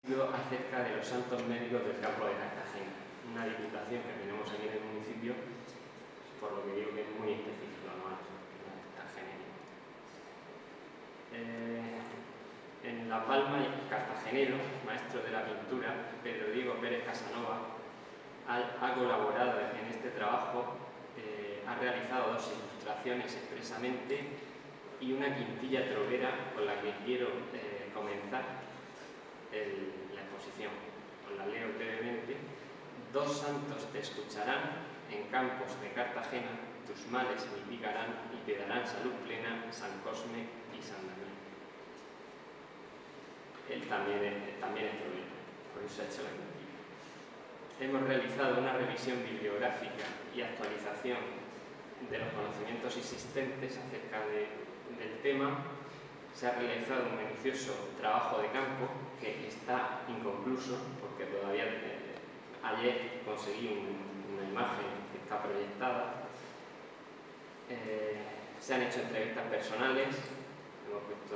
Acerca de los santos médicos del campo de Cartagena, una diputación que tenemos aquí en el municipio, por lo que digo que es muy específico, no es tan genérico. En La Palma, el cartagenero, maestro de la pintura, Pedro Diego Pérez Casanova, ha colaborado en este trabajo, ha realizado 2 ilustraciones expresamente y una quintilla trovera con la que quiero comenzar la exposición. Os la leo brevemente. 2 santos te escucharán en campos de Cartagena, tus males mitigarán y te darán salud plena, San Cosme y San Damián. Él también es trovero, por eso ha hecho la quintilla. Hemos realizado una revisión bibliográfica y actualización de los conocimientos existentes acerca del tema. Se ha realizado un minucioso trabajo de campo que está inconcluso porque todavía ayer conseguí una imagen que está proyectada. Se han hecho entrevistas personales, hemos visto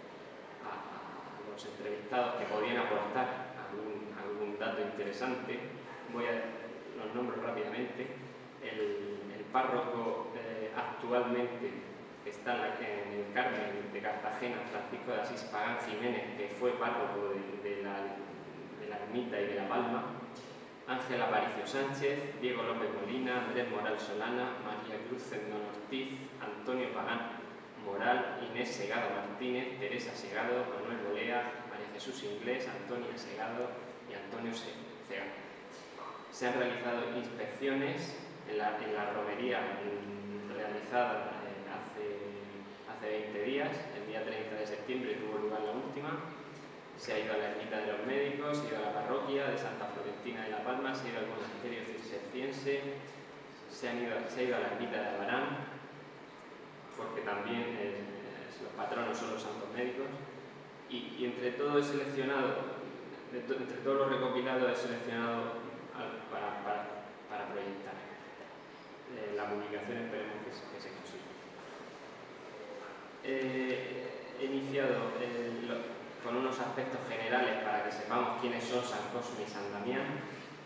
a los entrevistados que podían aportar algún dato interesante. Voy a los nombro rápidamente. El párroco actualmente que está en el Carmen de Cartagena, Francisco de Asís Pagán Jiménez, que fue párroco de la Ermita y de La Palma, Ángel Aparicio Sánchez, Diego López Molina, Andrés Moral Solana, María Cruz Zendón Ortiz, Antonio Pagán Moral, Inés Segado Martínez, Teresa Segado, Manuel Bolea, María Jesús Inglés, Antonia Segado y Antonio Segado. Se han realizado inspecciones en la romería realizada hace 20 días, el día 30 de septiembre tuvo lugar la última. Se ha ido a la ermita de los médicos, se ha ido a la parroquia de Santa Florentina de La Palma, se ha ido al monasterio cisterciense, se ha ido a la ermita de Albarán, porque también los patronos son los santos médicos, y entre todo he seleccionado, entre todo lo recopilado he seleccionado para proyectar. La publicación esperemos que se consiga. He iniciado con unos aspectos generales para que sepamos quiénes son San Cosme y San Damián,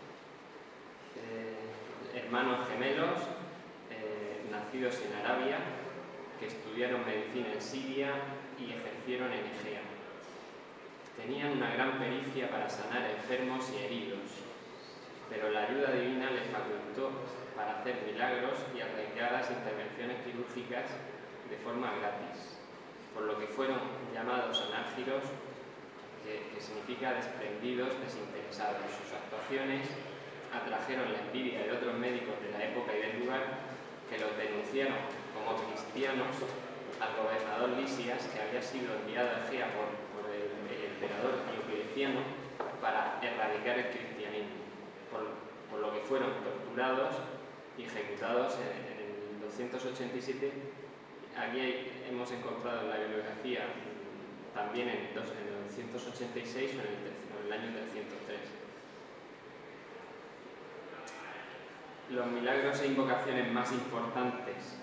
hermanos gemelos nacidos en Arabia, que estudiaron medicina en Siria y ejercieron en Egea. Tenían una gran pericia para sanar enfermos y heridos, pero la ayuda divina les facultó para hacer milagros y arriesgadas intervenciones quirúrgicas de forma gratis, por lo que fueron llamados anárgiros, que significa desprendidos, desinteresados. Sus actuaciones atrajeron la envidia de otros médicos de la época y del lugar, que los denunciaron como cristianos al gobernador Lisias, que había sido enviado a Egea por el emperador Diocleciano para erradicar el cristianismo, por lo que fueron torturados y ejecutados en el 287. Aquí hemos encontrado en la bibliografía también en el 286 o en el año 303. Los milagros e invocaciones más importantes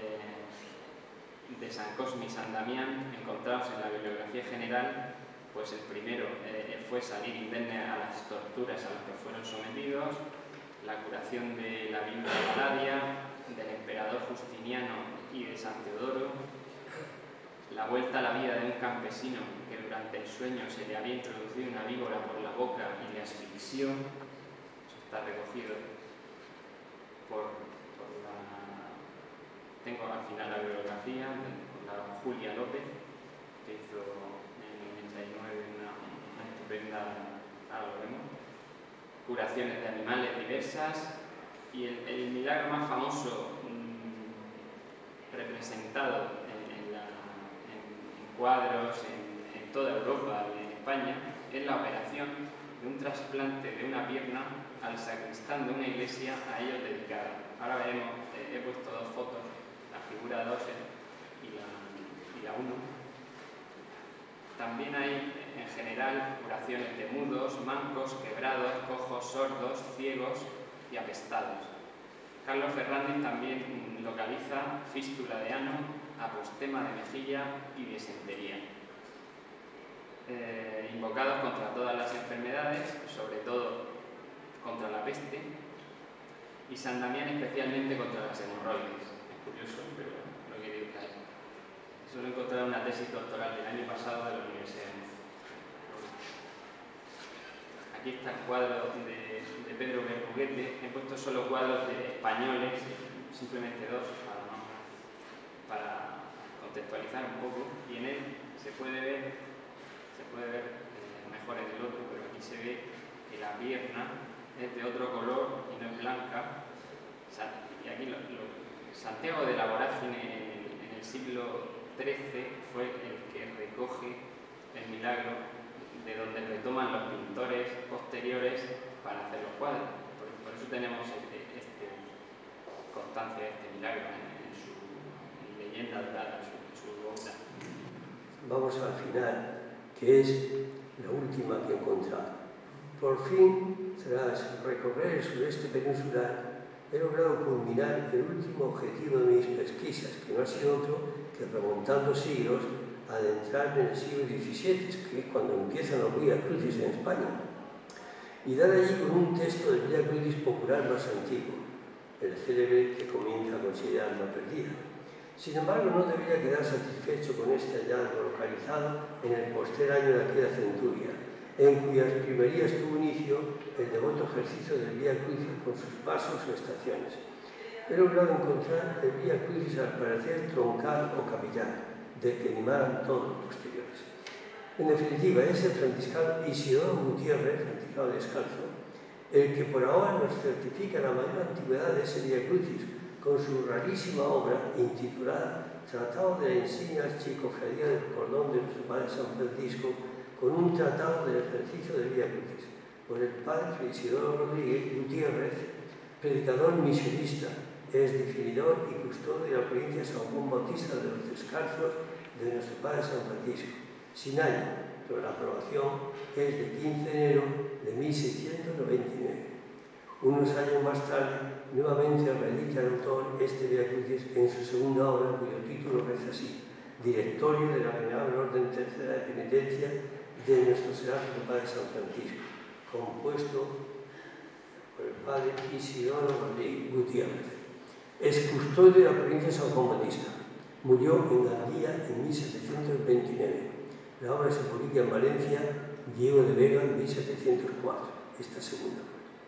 de San Cosme y San Damián, encontrados en la bibliografía general, pues el primero fue salir indemne a las torturas a las que fueron sometidos, la curación de la viuda de Valadia, del emperador Justiniano y de San Teodoro, la vuelta a la vida de un campesino que durante el sueño se le había introducido una víbora por la boca y le asfixió. Eso está recogido tengo al final la bibliografía con la Julia López, que hizo en el 99 una estupenda, ahora lo vemos, curaciones de animales diversas, y el milagro más famoso representado en cuadros en toda Europa y en España es la operación de un trasplante de una pierna al sacristán de una iglesia a ellos dedicada. Ahora veremos, he puesto 2 fotos, la figura 2 y la 1. También hay en general curaciones de mudos, mancos, quebrados, cojos, sordos, ciegos y apestados. Carlos Fernández también localiza fístula de ano, apostema de mejilla y disentería. Invocados contra todas las enfermedades y San Damián especialmente contra las hemorroides. Es curioso, pero lo que digo ahí. Eso lo he encontrado en una tesis doctoral del año pasado de la Universidad de Murcia. Aquí está el cuadro de Pedro Berruguete. He puesto solo cuadros de españoles, simplemente dos, para contextualizar un poco, y en él se puede ver mejor en el otro, pero aquí se ve que la pierna es de otro color y no es blanca. Y aquí Santiago de la Vorágine en el siglo XIII fue el que recoge el milagro de donde retoman los pintores posteriores para hacer los cuadros. Por eso tenemos constancia de este milagro en su leyenda dorada, en su obra. Vamos al final, que es la última que he encontrado. Por fin, tras recorrer el sureste peninsular, he logrado culminar el último objetivo de mis pesquisas, que no ha sido otro que, remontando siglos, adentrarme en el siglo XVII, que es cuando empiezan los Vía Crucis en España, y dar allí con un texto del Vía Crucis popular más antiguo, el célebre que comienza a considerar la perdida. Sin embargo, no debería quedar satisfecho con este hallazgo localizado en el poster año de aquella centuria, en cuyas primerías tuvo inicio el devoto ejercicio del Vía Crucis con sus pasos o estaciones. He logrado encontrar el Vía Crucis al parecer troncal o capital, del que animaran todos los posteriores. En definitiva, es el franciscano Isidoro Gutiérrez, franciscano descalzo, el que por ahora nos certifica la mayor antigüedad de ese Vía Crucis, con su rarísima obra intitulada Tratado de la insignia Archicofradía del Cordón de nuestro Padre San Francisco, con un tratado del ejercicio del Vía Crucis, por el padre Isidoro Rodríguez Gutiérrez, predicador misionista, es definidor y custodio de la provincia de San Juan Bautista de los Descalzos de nuestro Padre San Francisco, sin año, pero la aprobación es de 15 de enero de 1699. Unos años más tarde, nuevamente reedita el autor este Vía Crucis en su segunda obra, cuyo título reza así: Directorio de la Venerable Orden Tercera de Penitencia de nuestro Seráfico Padre San Francisco, compuesto por el padre Isidoro Rodríguez Gutiérrez. Es custodio de la provincia de San Juan Bautista. Murió en Gandía en 1729. La obra se publica en Valencia, Diego de Vega, en 1704, esta segunda.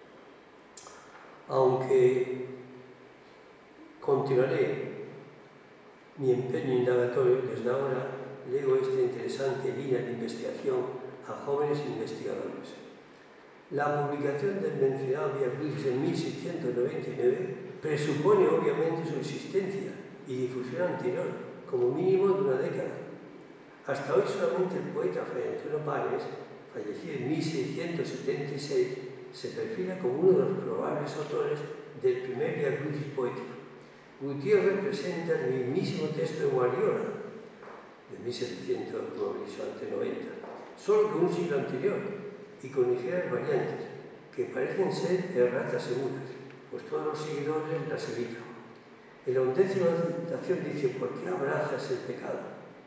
Aunque continuaré mi empeño indagatorio, desde ahora leo esta interesante línea de investigación a jóvenes investigadores. La publicación del mencionado Vía Crucis en 1699 presupone obviamente su existencia y difusión anterior, como mínimo de una década. Hasta hoy solamente el poeta Fray Antonio Páez, fallecido en 1676, se perfila como uno de los probables autores del primer Vía Crucis poético. Gutiérrez presenta el mismísimo texto de Guardiola, de 1790, solo que un siglo anterior, y con ligeras variantes, que parecen ser erratas seguras, pues todos los seguidores las evitan. En la 11ª citación dice: ¿por qué abrazas el pecado?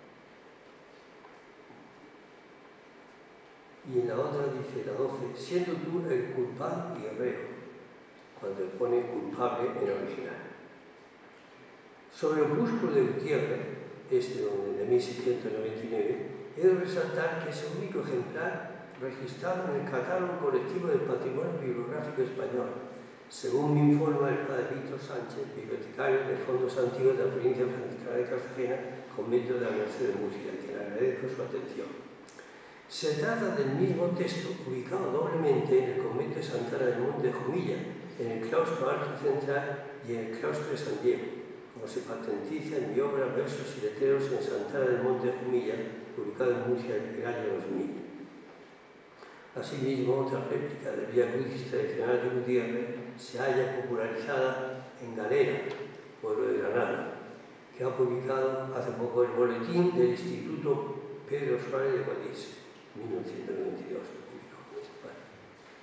Y en la otra dice, la 12, siendo tú el culpable y el reo, cuando pone culpable en el original. Sobre el opúsculo de Gutiérrez, de 1699, he de resaltar que es el único ejemplar registrado en el Catálogo Colectivo del Patrimonio Bibliográfico Español, según me informa el padre Víctor Sánchez, bibliotecario de Fondos Antiguos de la provincia franciscana de Cartagena, convento de la Merced de Murcia, que le agradezco su atención. Se trata del mismo texto ubicado doblemente en el convento de Santa Ana del Monte de Jumilla, en el claustro alto central y en el claustro de San Diego, como se patentiza en mi obra Versos y letreros en Santa Ana del Monte de Jumilla, publicado en Murcia en el año 2000. Asimismo, otra réplica del Vía Crucis tradicional de Gutiérrez se halla popularizada en Galera, pueblo de Granada, que ha publicado hace poco el boletín del Instituto Pedro Suárez de Guadix, 1992. Bueno,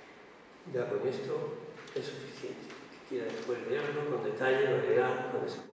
ya con esto es suficiente. Si quiera después leerlo con detalle, lo leerá con esa.